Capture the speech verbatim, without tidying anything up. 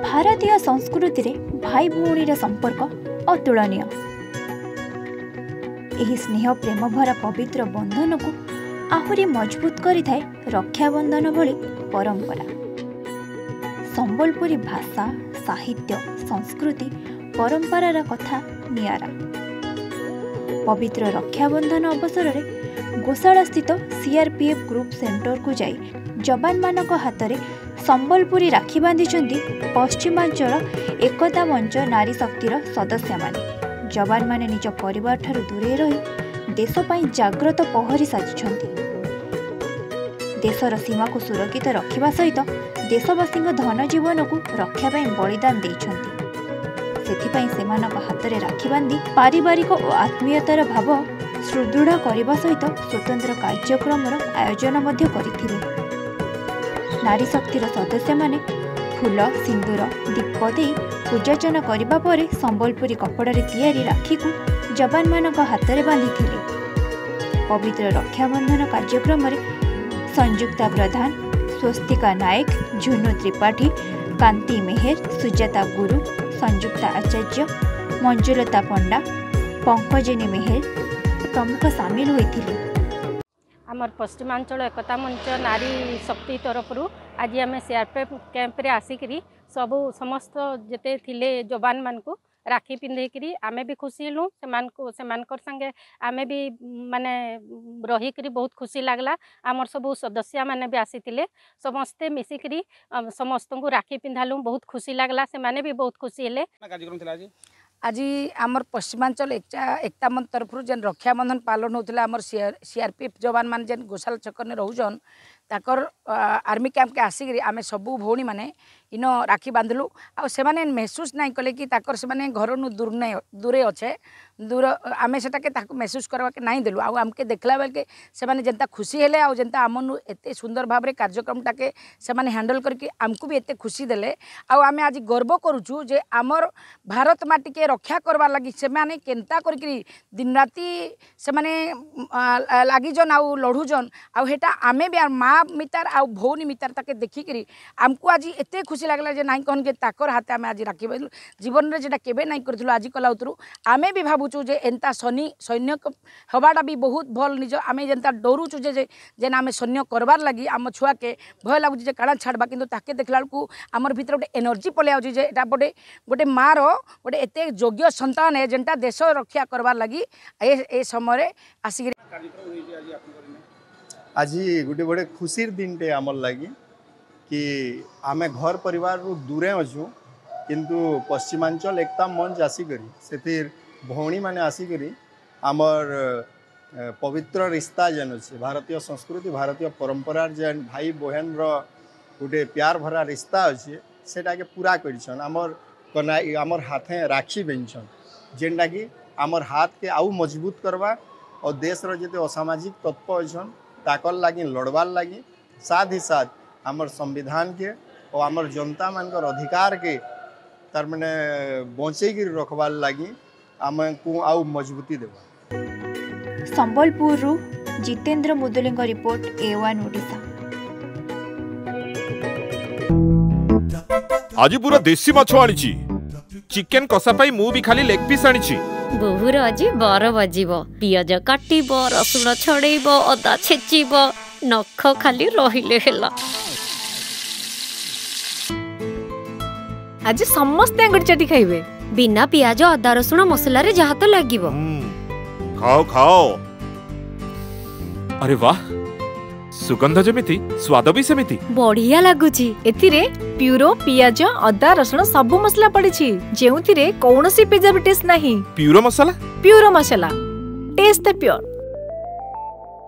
भारतीय संस्कृति रे भाई भौणी संपर्क अतुलनीय। एही स्नेह प्रेम भरा पवित्र बंधन को आहुरी मजबूत करिथाए रक्षाबंधन भली परंपरा। संबलपुरी भाषा, साहित्य, संस्कृति, परंपरार कथा नियारा। पवित्र रक्षाबंधन अवसर में गोशाला स्थित सीआरपीएफ ग्रुप सेंटर को जाई जवान मानक हाथ में संबलपुरी राखी बांधिछंती पश्चिमांचल एकता मंच नारी शक्तिर सदस्य माने। जवान माने निज परिवार ठारू दूरे रही देश पई जाग्रत पहरी साजिछंती। देशर सीमा को सुरक्षित रखिबा सहित देशवासी धन जीवन को रक्षा पई बलिदान देइछंती। सेथिपई सेमानक हातरे राखी बांधि पारिवारिक और आत्मीयतार भाव सुदृढ़ करने सहित स्वतंत्र कार्यक्रम आयोजन मध्य करथिले। नारी शक्तिर सदस्य माने फूल सिंदूर दीप दे पूजार्चना करबा परे संबलपुरी कपड़ारे तैयारी राखी को जवान मानक हातरे बांधिथिले। पवित्र रक्षाबंधन कार्यक्रम रे संयुक्ता प्रधान, स्वस्तिका नायक, झुनू त्रिपाठी, कांति मेहर, सुजाता गुरु, संयुक्ता आचार्य, मंजुलता पंडा, पंकजिनी मेहर प्रमुख सामिल होइथिले। आमर पश्चिमांचल एकता मंच नारी शक्ति तरफ आज आम सीआरपीएफ कैंप रे आसिकी सबू समस्त जेते थिले जवान मान को राखी पिंधेकरी आमे भी खुशी हेलु। सेमानकर संगे आमे भी माने रहीकरी बहुत खुशी लागला। आमर सबू सदस्य माने भी आसीथिले, समस्ते मिसिकरी समस्त को राखी पिंधालु, बहुत खुशी लागला। से माने भी बहुत खुशी हेले। कार्यक्रम थिला आज आज आमर पश्चिमांचल एकता मंच तरफ जेन रक्षाबंधन पालन होता आमर सीआरपीएफ जवान मान जेन गोशाला छकने रोजन ताकर आर्मी कैंप के आसिक आमे सबू भौणी माने इन राखी बांधलु। आ सेमाने महसूस नहीं कले कि ताकर सेमाने घर नु दूर नहीं दूरे अच्छे दूर आमे सेटा के ताको महसूस करवा के नहीं देलु। आ आमके देखला बेल के सेमाने जेंता खुशी हेले आ जेंता आमनु एते सुंदर भाव रे कार्यक्रम टाके सेमाने हैंडल करके आमको भी एते खुशी देले। आ आमे आज गर्व करूछु जे आमर भारत माटी के रक्षा करवा लगी सेमाने केनता करके दिन राति सेमाने लागिजन आ लढुजन आ हेटा आमे भी माँ मितार आ भौनी मितार ताके देखिकी आमको आज एते खुशी लगला जे नहीं कहन के ताकर हाथे आमे आज राखी बांधलु। जीवन रे जेटा केबे नहीं करथुलु आज कला उतरु आमे भी भाबुचु जे एंता सैनी सैनिक हवाटा भी बहुत भल। निज आमे जेंता डरुचु जे जेन आमे सैन्य करबार लगी आम छुआ के भय लागुची जे काणा छाड़बा, किंतु ताके देखला को आमर भीतर गोटे एनर्जी पले आउची जे एटा गोटे गोटे माँ रो गोटे एते योग्य संतान है जेंटा देश रक्षा करबार लगी ए ए समय आसी आज गोटे बड़े खुशीर दिन टे आमर लगी कि आमे घर परिवार रु दूरे अच्छु, किंतु पश्चिमांचल एकता मंच आसिकरी से भौणी माने आसिकरी आमर पवित्र रिश्ता जेन अच्छे भारतीय संस्कृति भारतीय परंपरार जेन भाई बहन रो गोटे प्यार भरा रिश्ता अच्छे सेटा के पूरा करिछन। आमर कना आमर हाथे राखी बेंछन जेनटा कि आमर हाथ के आउ मजबूत करवा और देश रो जेते असामाजिक तत्व अच्छन ताकल लगी लड़बार लगी साथ ही साथ आमर संविधान के और आमर जनता मानकर अधिकार के तार माने बचेगी रखबार लगी आम को आउ मजबूती देवा। संबलपुर रु Jitendra Muduli report A one Odisha. आज पूरा देसी माछ आनी चिकेन कषा पाई मु भी खाली लेग पीस आनी। बहुर आज बर बजिब पियाज काटिब रसुण छड़ेब अदा छेचिब नख खाली रहिले हेला। आज समस्त अंगुर चटी खाइबे बिना पियाज अदा रसुण मसला रे जहा तो लागिबो। खाओ खाओ। अरे वाह सुगंध जमिति स्वाद भी सेमिति बढ़िया लागुची। एथिरे प्यूरो पियाज अदा रसुण सब मसला पड़िछि जेउथिरे कौनसी प्रिजर्वेटिव्स नाही। प्यूरो मसला प्यूरो मसला टेस्ट प्योर।